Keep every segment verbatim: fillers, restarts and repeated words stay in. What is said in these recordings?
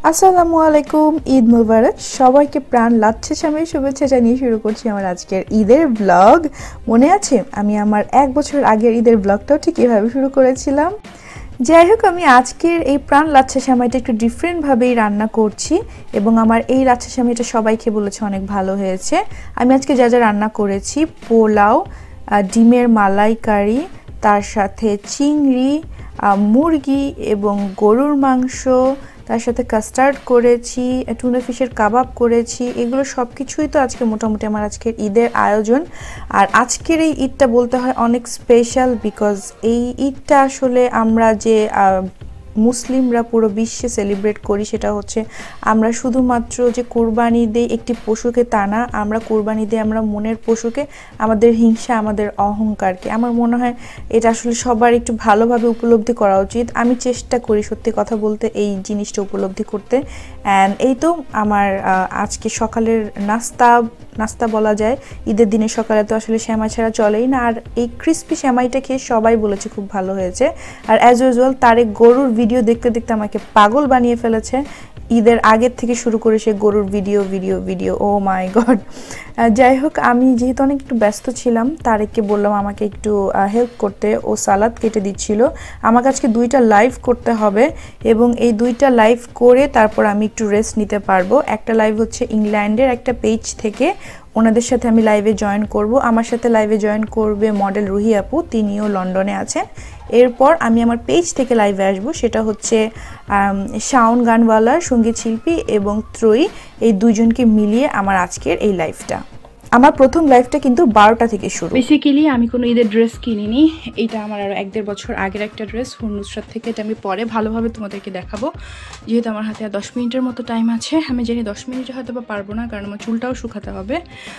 আসসালামু আলাইকুম, ঈদ মুবারক। সবাইকে প্রাণ লাচ্ছে সামনে শুভেচ্ছা জানিয়ে শুরু করছি আমার আজকের ঈদের ব্লগ। মনে আছে আমি আমার এক বছর আগের ঈদের ব্লগটাও ঠিক এভাবে শুরু করেছিলাম। যাই হোক, আমি আজকের এই প্রাণ লাচ্ছা সেমাইটা একটু ডিফারেন্টভাবেই রান্না করছি এবং আমার এই লাচ্ছা সেমাইটা সবাইকে বলেছে অনেক ভালো হয়েছে। আমি আজকে যা যা রান্না করেছি, পোলাও, ডিমের মালাইকারি, তার সাথে চিংড়ি, মুরগি এবং গরুর মাংস, তার সাথে কাস্টার্ড করেছি, টুনা ফিশের কাবাব করেছি। এগুলো সব কিছুই তো আজকে মোটামুটি আমার আজকের ঈদের আয়োজন। আর আজকের এই ঈদটা বলতে হয় অনেক স্পেশাল, বিকজ এই ঈদটা আসলে আমরা যে মুসলিমরা পুরো বিশ্বে সেলিব্রেট করি সেটা হচ্ছে আমরা শুধুমাত্র যে কোরবানি দিই একটি পশুকে তা না, আমরা কোরবানি দিই আমরা মনের পশুকে, আমাদের হিংসা, আমাদের অহংকারকে। আমার মনে হয় এটা আসলে সবার একটু ভালোভাবে উপলব্ধি করা উচিত। আমি চেষ্টা করি সত্যি কথা বলতে এই জিনিসটা উপলব্ধি করতে। অ্যান্ড এই তো আমার আজকে সকালের নাস্তা নাস্তা বলা যায়। ঈদের দিনের সকালে তো আসলে সেমাই ছাড়া চলেই না। আর এই ক্রিস্পি সেমাইটা খেয়ে সবাই বলেছে খুব ভালো হয়েছে। আর অ্যাজ ইউজুয়াল তারে গরুর ভিডিও দেখতে দেখতে আমাকে পাগল বানিয়ে ফেলেছে। ঈদের আগের থেকে শুরু করে সে গরুর video video video oh my God. যাই হোক, আমি যেহেতু অনেক একটু ব্যস্ত ছিলাম, তারেককে বললাম আমাকে একটু হেল্প করতে। ও সালাদ কেটে দিচ্ছিল। আমাকে আজকে দুইটা লাইভ করতে হবে এবং এই দুইটা লাইভ করে তারপর আমি একটু রেস্ট নিতে পারবো। একটা লাইভ হচ্ছে ইংল্যান্ডের একটা পেজ থেকে, ওনাদের সাথে আমি লাইভে জয়েন করব। আমার সাথে লাইভে জয়েন করবে মডেল রুহি আপু, তিনিও লন্ডনে আছেন। এরপর আমি আমার পেজ থেকে লাইভে আসব, সেটা হচ্ছে শাওন গানওয়ালা, সঙ্গীত শিল্পী এবং ত্রয়ী, এই দুইজনকে মিলিয়ে আমার আজকের এই লাইভটা। আমার প্রথম লাইভটা কিন্তু বারোটা থেকে শুরু। বেসিক্যালি আমি কোনো ঈদের ড্রেস কিনিনি, এটা আমার আরও এক দেড় বছর আগের একটা ড্রেস নুসরাত থেকে। এটা আমি পরে ভালোভাবে তোমাদেরকে দেখাবো, যেহেতু আমার হাতে আর দশ মিনিটের মতো টাইম আছে। আমি জানি দশ মিনিটে হয়তো বা পারবো না, কারণ আমার চুলটাও শুকাতে হবে,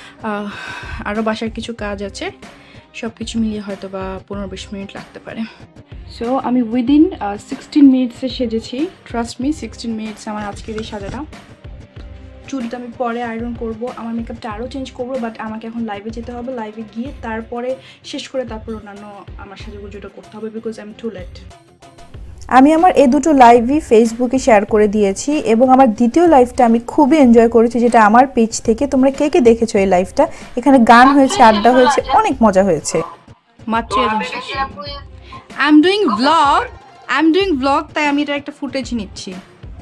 আরও বাসার কিছু কাজ আছে। সব কিছু মিলিয়ে হয়তো বা পনেরো বিশ মিনিট লাগতে পারে। সো আমি উইদিন সিক্সটিন মিনিটসে সেজেছি। ট্রাস্ট মি, সিক্সটিন মিনিটস আমার আজকের এই সাজাটা। চুলটা আমি পরে আয়রন করব, আমার মেকআপটা আরও চেঞ্জ করবো, বাট আমাকে এখন লাইভে যেতে হবে। লাইভে গিয়ে তারপরে শেষ করে তারপর অন্যান্য আমার সাজুগুজুটা করতে হবে, because I am too late. আমি আমার এই দুটো লাইভই ফেসবুকে শেয়ার করে দিয়েছি এবং আমার দ্বিতীয় লাইভটা আমি খুবই এনজয় করেছি, যেটা আমার পেজ থেকে। তোমরা কে কে দেখেছো এই লাইভটা? এখানে গান হয়েছে, আড্ডা হয়েছে, অনেক মজা হয়েছে। মাত্র I am doing vlog I am doing vlog তাই আমি এটা একটা ফুটেজ নিচ্ছি।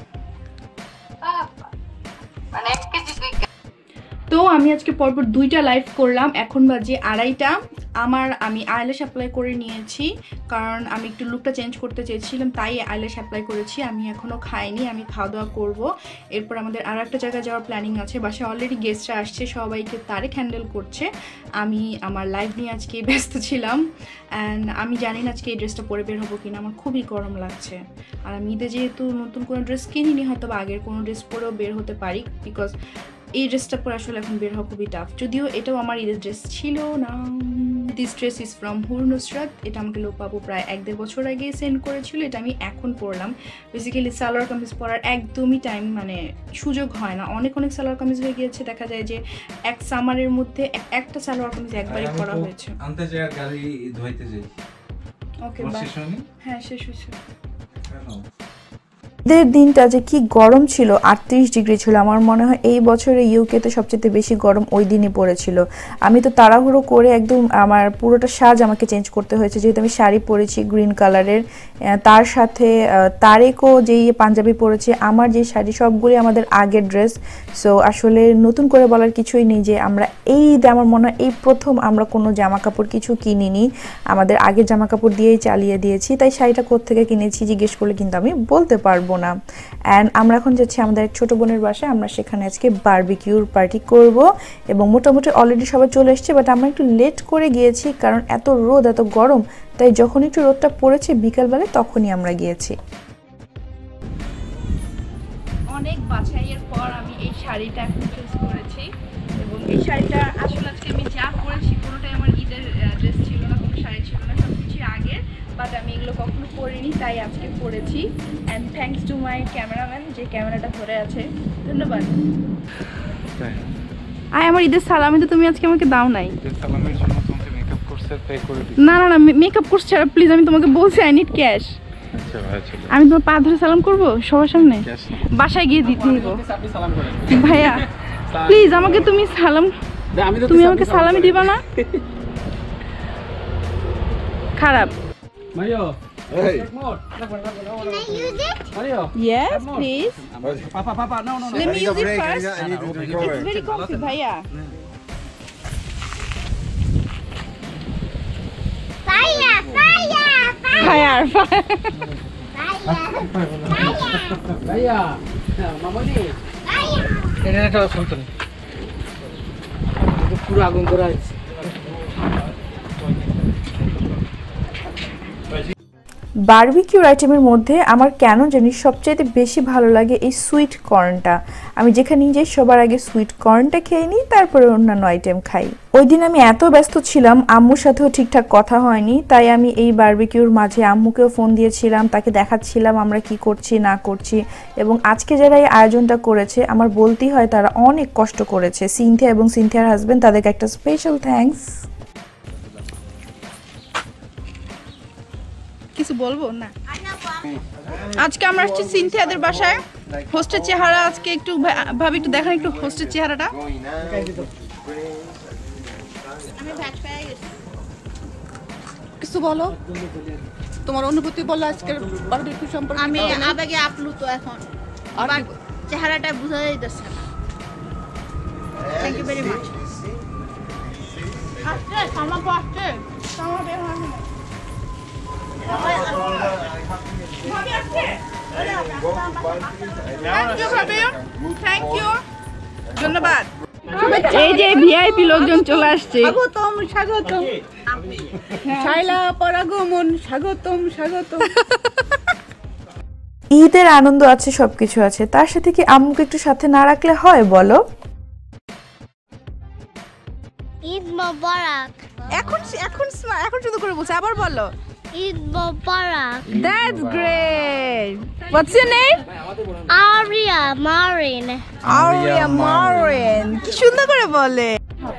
তো আমি আজকে পরপর দুইটা লাইভ করলাম। এখন বাজে আড়াইটা। আমার আমি আইল্যাশ অ্যাপ্লাই করে নিয়েছি, কারণ আমি একটু লুকটা চেঞ্জ করতে চেয়েছিলাম, তাই আইল্যাশ অ্যাপ্লাই করেছি। আমি এখনও খাইনি, আমি খাওয়া দাওয়া করবো। এরপর আমাদের আর একটা জায়গায় যাওয়ার প্ল্যানিং আছে। বাসায় অলরেডি গেস্টরা আসছে, সবাইকে তারেক হ্যান্ডেল করছে। আমি আমার লাইভ নিয়ে আজকে ব্যস্ত ছিলাম। অ্যান্ড আমি জানি না আজকে এই ড্রেসটা পরে বের হবো কিনা, আমার খুবই গরম লাগছে। আর আমি ঈদে যেহেতু নতুন কোনো ড্রেস কিনিনি, হয়তো বা আগের কোনো ড্রেস পরেও বের হতে পারি, বিকজ এই ড্রেসটা পরে আসলে এখন বের হওয়া খুবই টাফ। যদিও এটাও আমার ঈদের ড্রেস ছিল না। দিস ড্রেস ইজ ফ্রম হুর নুসরাত। এটা আমাকে লোক পাবো প্রায় এক দেড় বছর আগে সেন্ড করেছিল। এটা আমি এখন পরলাম। বেসিক্যালি সালোয়ার কামিজ পরার একদমই টাইম মানে সুযোগ হয় না। অনেক অনেক সালোয়ার কামিজ হয়ে গিয়েছে, দেখা যায় যে এক সামারের মধ্যে একটা সালোয়ার কামিজ একবারই পরা হয়েছে। Okay bye. হ্যাঁ, শেষ হয়েছে। ঈদের দিনটা যে কি গরম ছিল, আটত্রিশ ডিগ্রি ছিল। আমার মনে হয় এই বছরে ইউকেতে সবচেয়ে বেশি গরম ওই দিনই পড়েছিল। আমি তো তাড়াহুড়ো করে একদম আমার পুরোটা সাজ আমাকে চেঞ্জ করতে হয়েছে, যেহেতু আমি শাড়ি পরেছি গ্রিন কালারের, তার সাথে তারেকও যেই পাঞ্জাবি পরেছে, আমার যে শাড়ি, সবগুলি আমাদের আগের ড্রেস। সো আসলে নতুন করে বলার কিছুই নেই যে আমরা এই ঈদে আমার মনে হয় এই প্রথম আমরা কোনো জামা কাপড় কিছু কিনিনি, আমাদের আগের জামা কাপড় দিয়েই চালিয়ে দিয়েছি। তাই শাড়িটা কোত্থেকে কিনেছি জিজ্ঞেস করলে কিন্তু আমি বলতে পারবো না। অ্যান্ড আমরা এখন যাচ্ছি আমাদের এক ছোটো বোনের বাসায়। আমরা সেখানে আজকে বারবিকিউর পার্টি করব এবং মোটামুটি অলরেডি সবাই চলে এসছে, বাট আমরা একটু লেট করে গিয়েছি, কারণ এত রোদ, এত গরম। তাই যখন একটু রোদটা পড়েছে বিকালবেলায়, তখনই আমরা গিয়েছি। অনেক বাছাইয়ের পর আমি এই শাড়িটা এখন চুজ করেছি এবং এই শাড়িটা আসলে আজকে আমি যা পরেছি পুরোটাই আমার ঈদের ড্রেস ছিল না, কোনো শাড়ি ছিল না, সব কিছু আগের, বাট আমি এগুলো কখনো পরিনি, তাই আজকে পরেছি। And thanks to my cameraman যে ক্যামেরাটা ধরে আছে, ধন্যবাদ। আয় আমার ঈদের সালামি তো তুমি আজকে আমাকে দাও নাই। না না না, মেকআপ কোর্স ছাড়া প্লিজ, আমি তোমাকে বলছি আই নিড ক্যাশ। আমি তোমার পা ধরে সালাম করব সবার সামনে, বাসায় গিয়ে দিতে দিব। ভাইয়া প্লিজ আমাকে তুমি সালাম, তুমি আমাকে সালামি দিবা না? খারাপ। Mario. Hey. Can I use it? Mario. Yes, please. Papa, Papa, no, no, no. Let I me need a use it break. I first. need, I need to It's recover. very comfy, ভাইয়া। Fire! Fire! Fire, fire. Fire! Raya. Mama ni. Fire! এটা একটা শুনতেন। পুরো আগুন করা আছে। বারবিকিউর আইটেমের মধ্যে আমার কেন জানি সবচেয়ে বেশি ভালো লাগে এই সুইট কর্নটা। আমি যেখানে যাই সবার আগে সুইট কর্নটা খেয়ে নিই, তারপরে অন্যান্য আইটেম খাই। ওই দিন আমি এত ব্যস্ত ছিলাম, আম্মুর সাথেও ঠিকঠাক কথা হয়নি, তাই আমি এই বারবিকিউর মাঝে আম্মুকেও ফোন দিয়েছিলাম, তাকে দেখাচ্ছিলাম আমরা কি করছি না করছি। এবং আজকে যারা এই আয়োজনটা করেছে আমার বলতেই হয় তারা অনেক কষ্ট করেছে। সিনথিয়া এবং সিনথিয়ার হাজবেন্ড, তাদেরকে একটা স্পেশাল থ্যাঙ্কস। কিছু বলবো না। আজকে আমরা আসছি সিনথিয়াদের বাসায়। হোস্টের চেহারা আজকে একটু ভাবি একটু দেখান একটু হোস্টের চেহারাটা। কিছু বলো, তোমার অনুভূতি বলো আজকের বারবিকিউ সম্পর্কে। আমি আবেগে আপ্লুত এখন, বাট চেহারাটা বোঝা যাইতেছে না। Thank you very much. আসছে সামা আসছে সামা বের হয় না। ভাবি আসছে। থ্যাংক ইউ ভাবি, থ্যাংক ইউ, ধন্যবাদ। এই যে ভিআইপি লোকজন চলে আসছে। স্বাগতম স্বাগতম শাইলা পরাগমন, স্বাগতম স্বাগতম। ঈদের আনন্দ আছে, সবকিছু আছে, তার সাথে কি আম্মুকে একটু সাথে না রাখলে হয় বলো? ঈদ মোবারক। এখন এখন এখন শুধু করে বলছে, আবার বলো। ঈদ মোবারক। That's great. What's your name? Aria Marin. Aria Marin. কি সুন্দর করে বলে।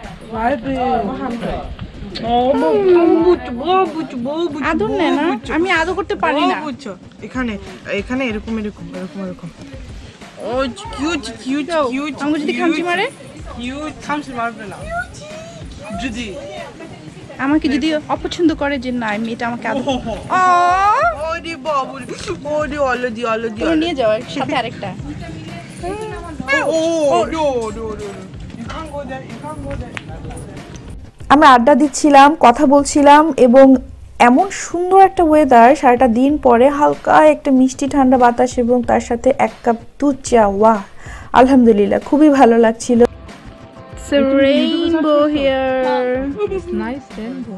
আদর নেয় না, আমি আদর করতে পারি না। এখানে এখানে এরকম এরকম এরকম এরকম ও কিউট কিউট কিউট। আমাকে যদি খামচি মারে, কিউট খামচি মারবে না যদি আমাকে যদি অপছন্দ করে যে না মেয়েটা আমাকে আদর, ওরে বাবু ওরে অলদি অলদি তুমি নিয়ে যাও সাথে আরেকটা। Oh no no no you can go there you can go there. আমরা আড্ডা দিচ্ছিলাম, কথা বলছিলাম, এবং এমন সুন্দর একটা ওয়েদার, সারাটা দিন পরে হালকা একটা মিষ্টি ঠান্ডা বাতাস এবং তার সাথে এক কাপ দুধ চা। ওয়াহ, আলহামদুলিল্লাহ, খুবই ভালো লাগছিল। It's a rainbow here. It's nice rainbow.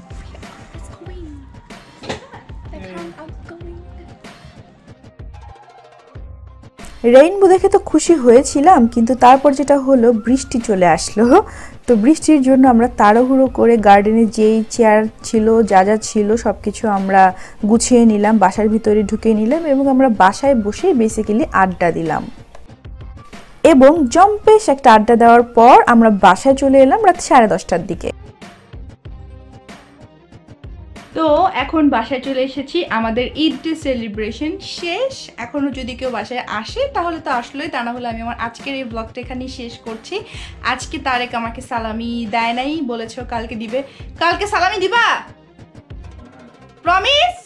Rainbow দেখে তো খুশি হয়েছিলাম, কিন্তু তারপর যেটা হলো বৃষ্টি চলে আসলো। তো বৃষ্টির জন্য আমরা তাড়াহুড়ো করে গার্ডেনে যেই চেয়ার ছিল যা যা ছিল সব কিছু আমরা গুছিয়ে নিলাম, বাসার ভিতরে ঢুকিয়ে নিলাম এবং আমরা বাসায় বসে বেসিক্যালি আড্ডা দিলাম। এবং জম্পেশ একটা আড্ডা দেওয়ার পর আমরা বাসায় চলে এলাম রাত সাড়ে দশটার দিকে। তো এখন বাসায় চলে এসেছি, আমাদের ঈদ সেলিব্রেশন শেষ। এখনও যদি কেউ বাসায় আসে তাহলে তো আসলোই, তা না হলে আমি আমার আজকের এই ব্লগটা এখানেই শেষ করছি। আজকে তারেক আমাকে সালামি দেয় নাই, বলেছো কালকে দিবে। কালকে সালামি দিবা? প্রমিস?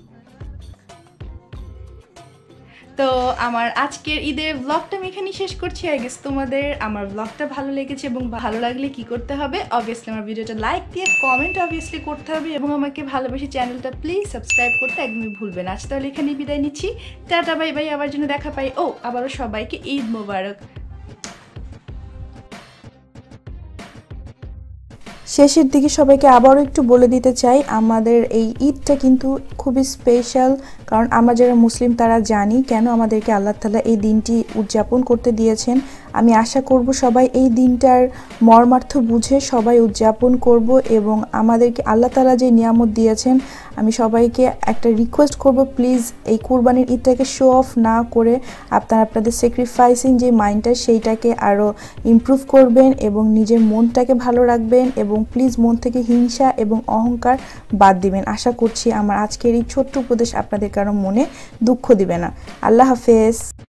তো আমার আজকের ঈদের ব্লগটা আমি এখানেই শেষ করছি। আই গেস তোমাদের আমার ব্লগটা ভালো লেগেছে, এবং ভালো লাগলে কি করতে হবে, অবভিয়াসলি আমার ভিডিওটা লাইক দিয়ে কমেন্ট অবভিয়াসলি করতে হবে, এবং আমাকে ভালোবেসে চ্যানেলটা প্লিজ সাবস্ক্রাইব করতে একদমই ভুলবে না। আজ তাহলে এখানেই বিদায় নিচ্ছি, টাটা বাই বাই, আবার যেন দেখা পাই। ও আবারও সবাইকে ঈদ মোবারক। শেষের দিকে সবাইকে আবারও একটু বলে দিতে চাই, আমাদের এই ঈদটা কিন্তু খুবই স্পেশাল, কারণ আমরা যারা মুসলিম তারা জানি কেন আমাদেরকে আল্লাহ তাআলা এই দিনটি উদযাপন করতে দিয়েছেন। আমি আশা করব সবাই এই দিনটার মর্মার্থ বুঝে সবাই উদযাপন করব এবং আমাদেরকে আল্লাহ তাআলা যে নিয়ামত দিয়েছেন আমি সবাইকে একটা রিকোয়েস্ট করব প্লিজ এই কুরবানির ঈদটাকে শো অফ না করে আপনারা আপনাদের স্যাক্রিফাইসিং যে মাইন্ডটা সেইটাকে আরও ইমপ্রুভ করবেন এবং নিজের মনটাকে ভালো রাখবেন এবং প্লিজ মন থেকে হিংসা এবং অহংকার বাদ দিবেন। আশা করছি আমার আজকের এই ছোট্ট উপদেশ আপনাদের কারো মনে দুঃখ দিবে না। আল্লাহ হাফেজ।